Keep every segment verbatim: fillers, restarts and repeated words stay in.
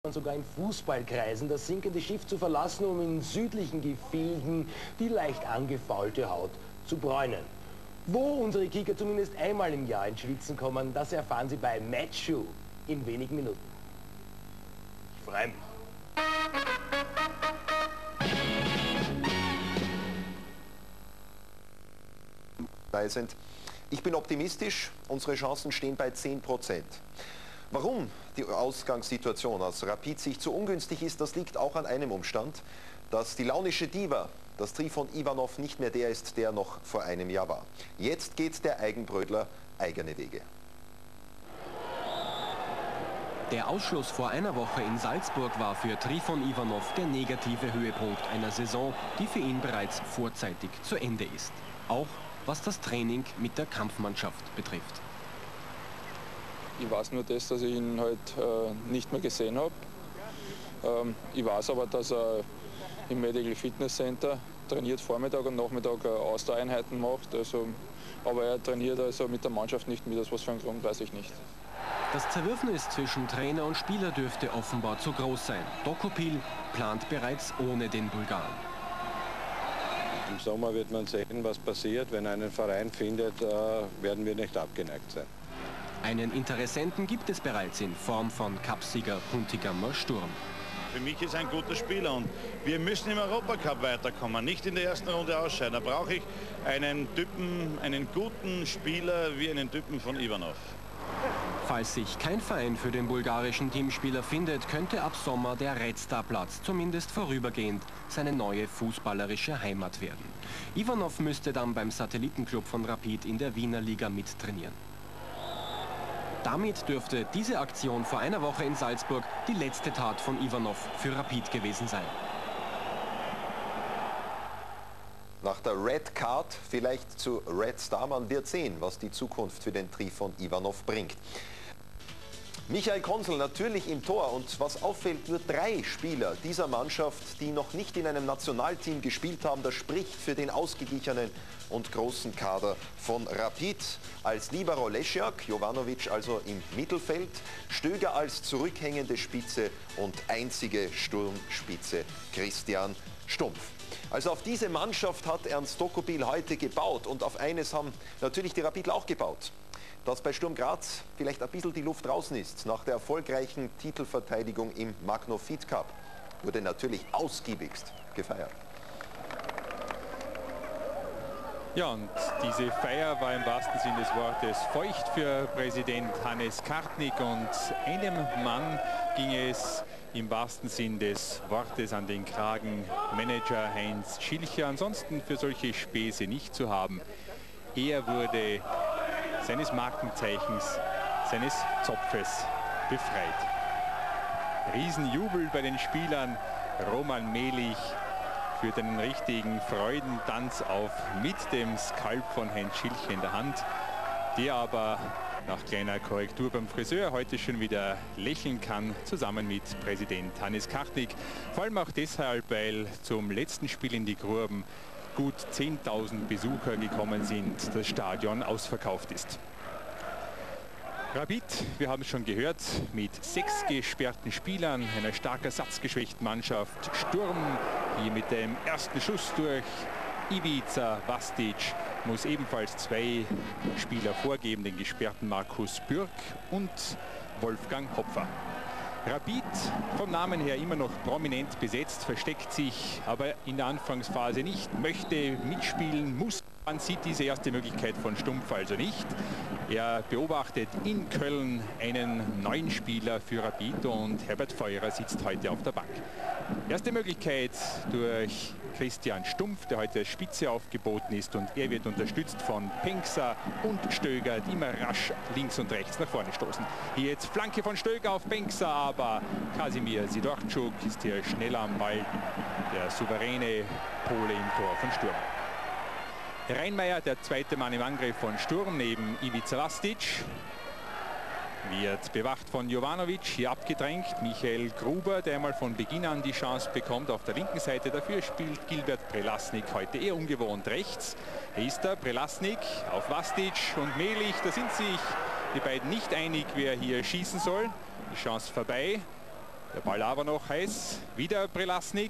sogar in Fußballkreisen das sinkende Schiff zu verlassen, um in südlichen Gefilden die leicht angefaulte Haut zu bräunen. Wo unsere Kicker zumindest einmal im Jahr ins Schwitzen kommen, das erfahren Sie bei Matchshow in wenigen Minuten. Ich freue mich. Sind. Ich bin optimistisch, unsere Chancen stehen bei zehn Prozent. Warum die Ausgangssituation aus Rapid Sicht so ungünstig ist, das liegt auch an einem Umstand, dass die launische Diva, das Trifon Ivanov, nicht mehr der ist, der noch vor einem Jahr war. Jetzt geht der Eigenbrötler eigene Wege. Der Ausschluss vor einer Woche in Salzburg war für Trifon Ivanov der negative Höhepunkt einer Saison, die für ihn bereits vorzeitig zu Ende ist. Auch was das Training mit der Kampfmannschaft betrifft. Ich weiß nur das, dass ich ihn halt äh, nicht mehr gesehen habe. Ähm, ich weiß aber, dass er im Medical Fitness Center trainiert, Vormittag und Nachmittag äh, Ausdauereinheiten macht. Also, aber er trainiert also mit der Mannschaft nicht mit. Aus was für einem Grund, weiß ich nicht. Das Zerwürfnis zwischen Trainer und Spieler dürfte offenbar zu groß sein. Dokopil plant bereits ohne den Bulgaren. Im Sommer wird man sehen, was passiert. Wenn er einen Verein findet, äh, werden wir nicht abgeneigt sein. Einen Interessenten gibt es bereits in Form von Cupsieger Puntigammer Sturm. Für mich ist er ein guter Spieler und wir müssen im Europacup weiterkommen, nicht in der ersten Runde ausscheiden. Da brauche ich einen Typen, einen guten Spieler wie einen Typen von Ivanov. Falls sich kein Verein für den bulgarischen Teamspieler findet, könnte ab Sommer der Red Star Platz zumindest vorübergehend seine neue fußballerische Heimat werden. Ivanov müsste dann beim Satellitenclub von Rapid in der Wiener Liga mittrainieren. Damit dürfte diese Aktion vor einer Woche in Salzburg die letzte Tat von Ivanov für Rapid gewesen sein. Nach der Red Card vielleicht zu Red Star. Man wird sehen, was die Zukunft für den Trifon Ivanov bringt. Michael Konsel natürlich im Tor und was auffällt, nur drei Spieler dieser Mannschaft, die noch nicht in einem Nationalteam gespielt haben. Das spricht für den ausgeglichenen und großen Kader von Rapid. Als Libero Lesiak, Jovanovic also im Mittelfeld, Stöger als zurückhängende Spitze und einzige Sturmspitze Christian Stumpf. Also auf diese Mannschaft hat Ernst Dokopil heute gebaut und auf eines haben natürlich die Rapidler auch gebaut. Dass bei Sturm Graz vielleicht ein bisschen die Luft draußen ist nach der erfolgreichen Titelverteidigung im Magnofit Cup, wurde natürlich ausgiebigst gefeiert. Ja, und diese Feier war im wahrsten Sinne des Wortes feucht für Präsident Hannes Kartnig und einem Mann ging es im wahrsten Sinn des Wortes an den Kragen, Manager Heinz Schilcher, ansonsten für solche Späße nicht zu haben. Er wurde seines Markenzeichens, seines Zopfes befreit. Riesenjubel bei den Spielern. Roman Melich führt einen richtigen Freudentanz auf mit dem Skalp von Heinz Schilcher in der Hand, der aber nach kleiner Korrektur beim Friseur heute schon wieder lächeln kann, zusammen mit Präsident Hannes Kartnig. Vor allem auch deshalb, weil zum letzten Spiel in die Gruben gut zehntausend Besucher gekommen sind, das Stadion ausverkauft ist. Rapid, wir haben es schon gehört, mit sechs gesperrten Spielern, einer stark ersatzgeschwächten Mannschaft. Sturm hier mit dem ersten Schuss durch Ivica Vastic, muss ebenfalls zwei Spieler vorgeben, den gesperrten Markus Bürk und Wolfgang Hopfer. Rapid vom Namen her immer noch prominent besetzt, versteckt sich aber in der Anfangsphase nicht, möchte mitspielen, muss. Man sieht diese erste Möglichkeit von Stumpf also nicht. Er beobachtet in Köln einen neuen Spieler für Rapid und Herbert Feurer sitzt heute auf der Bank. Erste Möglichkeit durch Christian Stumpf, der heute als Spitze aufgeboten ist, und er wird unterstützt von Penksa und Stöger, die immer rasch links und rechts nach vorne stoßen. Hier jetzt Flanke von Stöger auf Penksa, aber Kasimir Sidorczuk ist hier schneller am Ball, der souveräne Pole im Tor von Sturm. Reinmeier, der zweite Mann im Angriff von Sturm, neben Ivica Vastic. Wird bewacht von Jovanovic, hier abgedrängt. Michael Gruber, der einmal von Beginn an die Chance bekommt auf der linken Seite. Dafür spielt Gilbert Prelasnik heute eher ungewohnt rechts. Hier ist er, Prelasnik auf Vastic und Melich. Da sind sich die beiden nicht einig, wer hier schießen soll. Die Chance vorbei. Der Ball aber noch heiß. Wieder Prelasnik.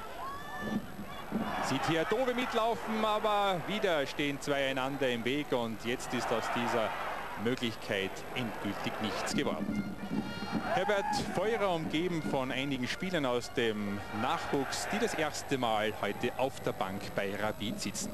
Sieht hier Dove mitlaufen, aber wieder stehen zwei einander im Weg. Und jetzt ist aus dieser Möglichkeit endgültig nichts geworden. Herbert Feurer, umgeben von einigen Spielern aus dem Nachwuchs, die das erste Mal heute auf der Bank bei Rapid sitzen.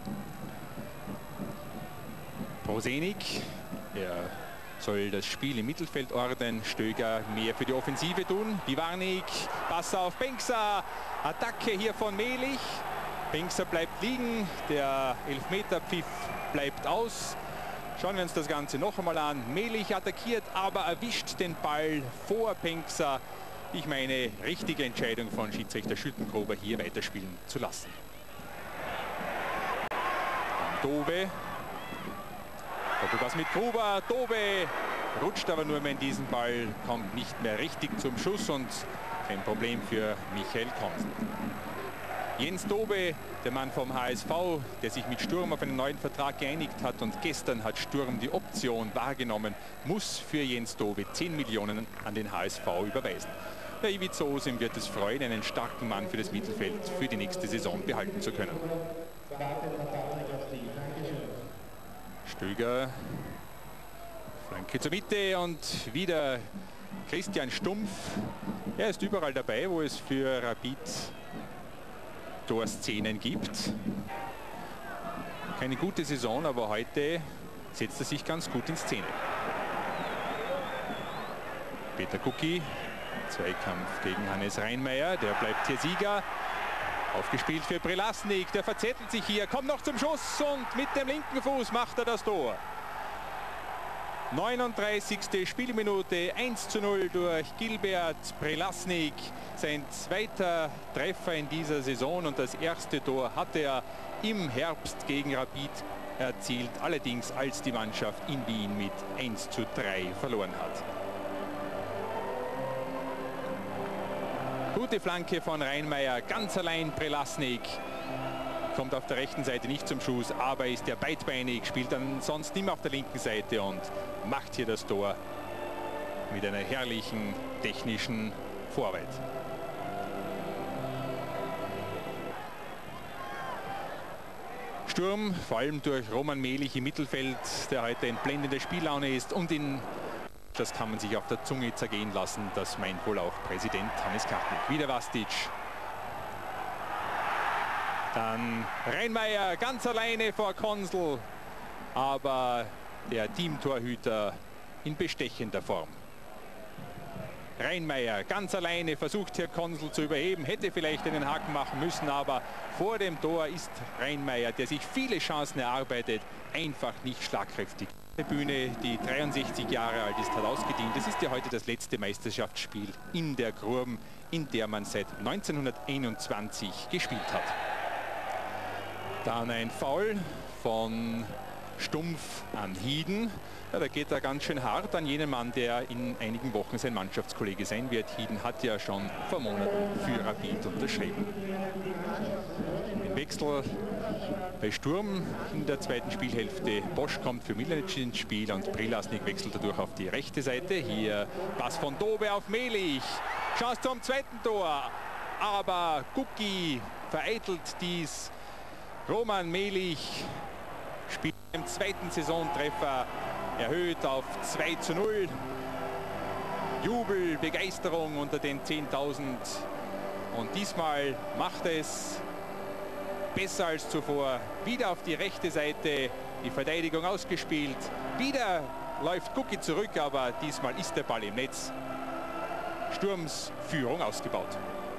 Prosenik, er soll das Spiel im Mittelfeld ordnen. Stöger mehr für die Offensive tun. Bivarnik, Pass auf Bengtser. Attacke hier von Melich. Bengtser bleibt liegen. Der Elfmeterpfiff bleibt aus. Schauen wir uns das Ganze noch einmal an. Melich attackiert, aber erwischt den Ball vor Bengtser. Ich meine, richtige Entscheidung von Schiedsrichter Schüttengruber, hier weiterspielen zu lassen. Dove. Was mit Gruber. Dove rutscht aber nur mehr in diesen Ball, kommt nicht mehr richtig zum Schuss und kein Problem für Michael Konsel. Jens Dove, der Mann vom H S V, der sich mit Sturm auf einen neuen Vertrag geeinigt hat, und gestern hat Sturm die Option wahrgenommen, muss für Jens Dove zehn Millionen an den H S V überweisen. Der Ivica Osim wird es freuen, einen starken Mann für das Mittelfeld für die nächste Saison behalten zu können. Stöger, Flanke zur Mitte und wieder Christian Stumpf. Er ist überall dabei, wo es für Rapid Torszenen gibt. Keine gute Saison, aber heute setzt er sich ganz gut in Szene. Peter Kucki, Zweikampf gegen Hannes Reinmeier, der bleibt hier Sieger. Aufgespielt für Prelasnik, der verzettelt sich hier, kommt noch zum Schuss und mit dem linken Fuß macht er das Tor. neununddreißigste Spielminute, eins zu null durch Gilbert Prelasnik. Sein zweiter Treffer in dieser Saison und das erste Tor hatte er im Herbst gegen Rapid erzielt. Allerdings als die Mannschaft in Wien mit eins zu drei verloren hat. Gute Flanke von Reinmeier, ganz allein Prelasnik. Kommt auf der rechten Seite nicht zum Schuss, aber ist ja beidbeinig, spielt dann sonst immer auf der linken Seite und macht hier das Tor mit einer herrlichen technischen Vorarbeit. Sturm, vor allem durch Roman Melich im Mittelfeld, der heute in blendender Spiellaune ist, und in, das kann man sich auf der Zunge zergehen lassen, das meint wohl auch Präsident Hannes Kartnick. Wieder Vastic. Dann Reinmeier ganz alleine vor Konsel, aber der Teamtorhüter in bestechender Form. Reinmeier ganz alleine versucht hier Konsel zu überheben, hätte vielleicht einen Haken machen müssen, aber vor dem Tor ist Reinmeier, der sich viele Chancen erarbeitet, einfach nicht schlagkräftig. Die Bühne, die dreiundsechzig Jahre alt ist, hat ausgedient. Es ist ja heute das letzte Meisterschaftsspiel in der Grurm, in der man seit neunzehnhunderteinundzwanzig gespielt hat. Dann ein Foul von Stumpf an Hieden. Ja, da geht er ganz schön hart an jenen Mann, der in einigen Wochen sein Mannschaftskollege sein wird. Hieden hat ja schon vor Monaten für Rapid unterschrieben. Ein Wechsel bei Sturm in der zweiten Spielhälfte. Bosch kommt für Milanic ins Spiel und Prelasnik wechselt dadurch auf die rechte Seite. Hier Pass von Dove auf Melich. Chance zum zweiten Tor. Aber Kucki vereitelt dies. Roman Melich spielt im zweiten Saisontreffer erhöht auf zwei zu null. Jubel, Begeisterung unter den zehntausend. Und diesmal macht es besser als zuvor. Wieder auf die rechte Seite, die Verteidigung ausgespielt. Wieder läuft Kucki zurück, aber diesmal ist der Ball im Netz. Sturms Führung ausgebaut.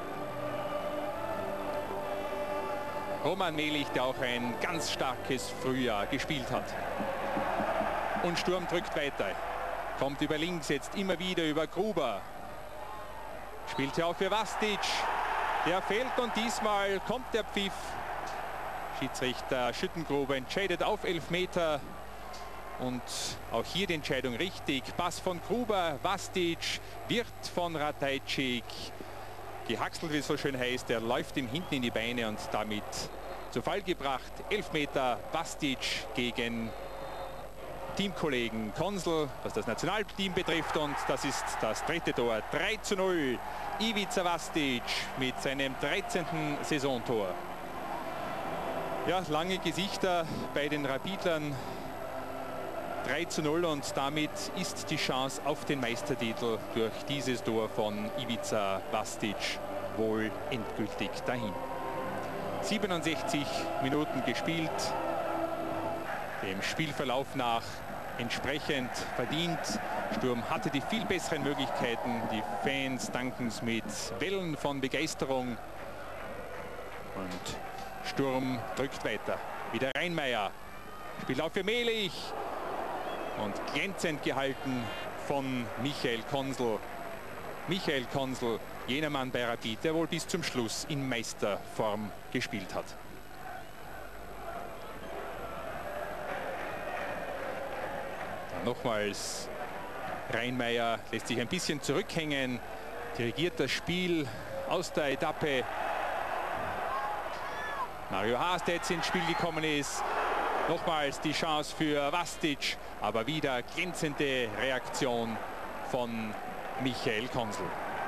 Roman Melich, der auch ein ganz starkes Frühjahr gespielt hat. Und Sturm drückt weiter. Kommt über links, jetzt immer wieder über Gruber. Spielt hier auch für Vastic. Der fällt und diesmal kommt der Pfiff. Schiedsrichter Schüttengruber entscheidet auf Elfmeter. Und auch hier die Entscheidung richtig. Pass von Gruber, Vastic wird von Ratajczyk gehackselt, wie es so schön heißt. Er läuft ihm hinten in die Beine und damit zu Fall gebracht. Elfmeter, Vastic gegen Teamkollegen Konsel, was das Nationalteam betrifft. Und das ist das dritte Tor. drei zu null. Ivica Vastic mit seinem dreizehnten Saisontor. Ja, lange Gesichter bei den Rapidlern. drei zu null und damit ist die Chance auf den Meistertitel durch dieses Tor von Ivica Vastic wohl endgültig dahin. siebenundsechzig Minuten gespielt. Dem Spielverlauf nach entsprechend verdient. Sturm hatte die viel besseren Möglichkeiten. Die Fans danken es mit Wellen von Begeisterung. Und Sturm drückt weiter. Wieder Reinmeier. Spielauf für Melich. Und glänzend gehalten von Michael Konsel. Michael Konsel, jener Mann bei Rapid, der wohl bis zum Schluss in Meisterform gespielt hat. Dann nochmals Reinmeier lässt sich ein bisschen zurückhängen, dirigiert das Spiel aus der Etappe. Mario Haas, der jetzt ins Spiel gekommen ist. Nochmals die Chance für Vastic, aber wieder glänzende Reaktion von Michael Konsel.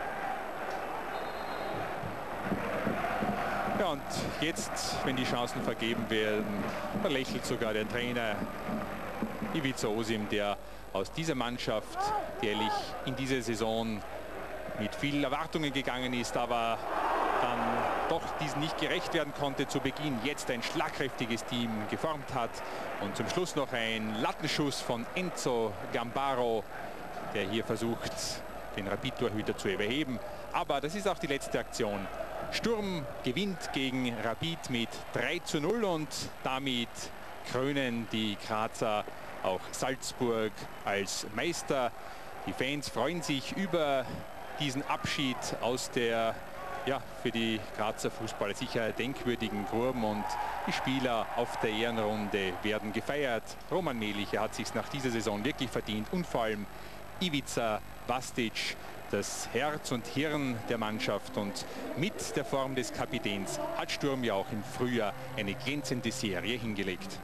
Ja, und jetzt, wenn die Chancen vergeben werden, da lächelt sogar der Trainer Ivica Osim, der aus dieser Mannschaft, die ehrlich in diese Saison mit vielen Erwartungen gegangen ist, aber dann doch diesen nicht gerecht werden konnte zu Beginn, jetzt ein schlagkräftiges Team geformt hat. Und zum Schluss noch ein Lattenschuss von Enzo Gambaro, der hier versucht, den Rapid-Torhüter zu überheben. Aber das ist auch die letzte Aktion. Sturm gewinnt gegen Rapid mit drei zu null und damit krönen die Grazer auch Salzburg als Meister. Die Fans freuen sich über diesen Abschied aus der ja, für die Grazer Fußballer sicher denkwürdigen Gruben, und die Spieler auf der Ehrenrunde werden gefeiert. Roman Melich, er hat sich nach dieser Saison wirklich verdient, und vor allem Ivica Vastic, das Herz und Hirn der Mannschaft, und mit der Form des Kapitäns hat Sturm ja auch im Frühjahr eine glänzende Serie hingelegt.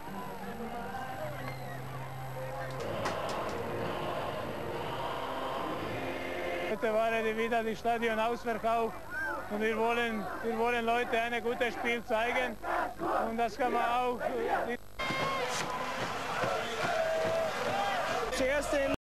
Heute war ja wieder das Stadion ausverkauft. Und wir wollen, wir wollen Leute ein gutes Spiel zeigen. Und das kann man auch. Zuerst